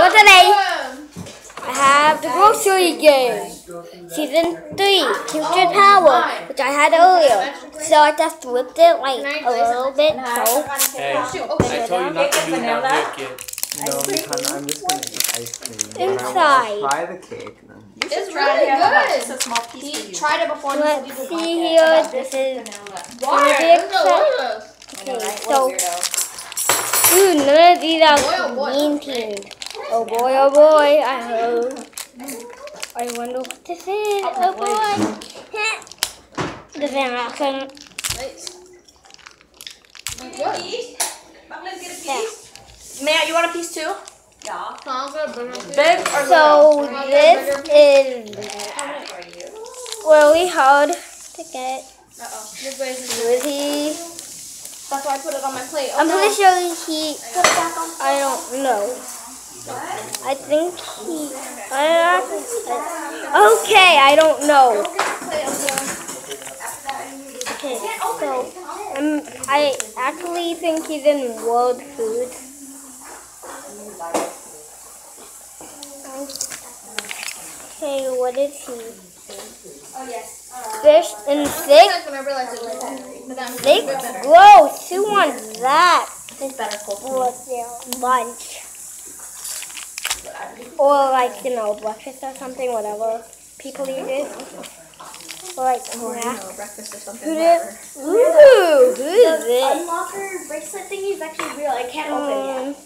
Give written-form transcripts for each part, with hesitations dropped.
So today, I have the grocery game, season 3, Future Power, which I had earlier. So I just whipped it like a little bit. So hey, I told you not to do that yet. No, I'm just gonna eat ice cream. Inside. Try the cake. It's really good. It's a small piece for you. Tried it before. Let's see here. This is Why? okay. So, ooh, none of these are mean teams. Oh boy, I hope. I wonder what this is. Oh boy. This is an accent. Matt, you want a piece too? Yeah. Big or So this is really hard to get. Really, That's why I put it on my plate. I'm pretty sure he. I don't know. I think he. Okay, I don't know. Okay, so I actually think he's in World Food. Okay, what is he? Fish and six? Six? Gross! Who wants that? It's better cold. For their lunch. Or like, breakfast or something, whatever people eat it. Or like snack. Breakfast or something. Who is it? Unlocker bracelet thingy is actually real. I can't open it.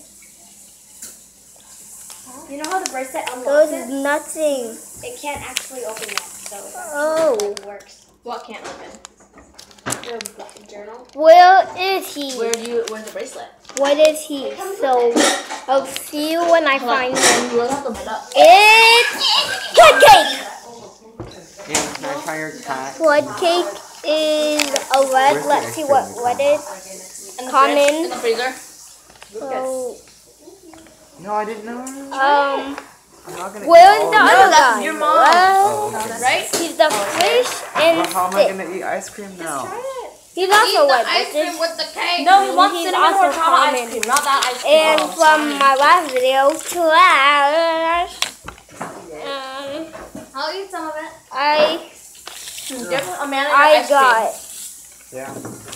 You know how the bracelet unlocks Those is nothing. It can't actually open yet, so Oh. it works. What can't open? The journal. Where is he? Where's the bracelet? What is he? So, I'll see you when I find him. You'll have to put up. It's Flood Cake! And can I try your cat? Flood Cake is a red. Let's see what is In the common. fridge, in the freezer. So, No, I didn't know. um, I'm not gonna where's eat the all of other it. guy? your mom. Well, Okay. Right? he's the fish and Well, how am I stick. gonna eat ice cream now? He's also red. Ice cream with the cake. No, he wants He's cinnamon also or chocolate common. ice cream, not that ice cream. And from my last video, Trash. I'll eat some of it. Give Amanda your I ice got Yeah.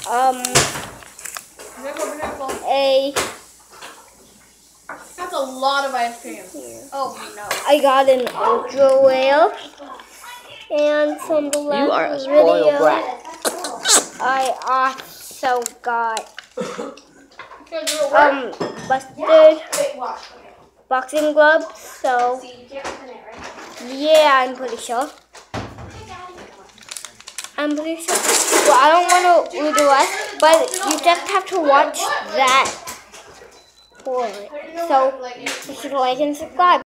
a. That's a lot of ice cream. Oh no. I got an ultra whale and from the last You are a spoiled video, brat. I also got busted boxing gloves. So yeah, I'm pretty sure. Well, I don't want to read the rest, but you just have to watch that for it. So you should like and subscribe.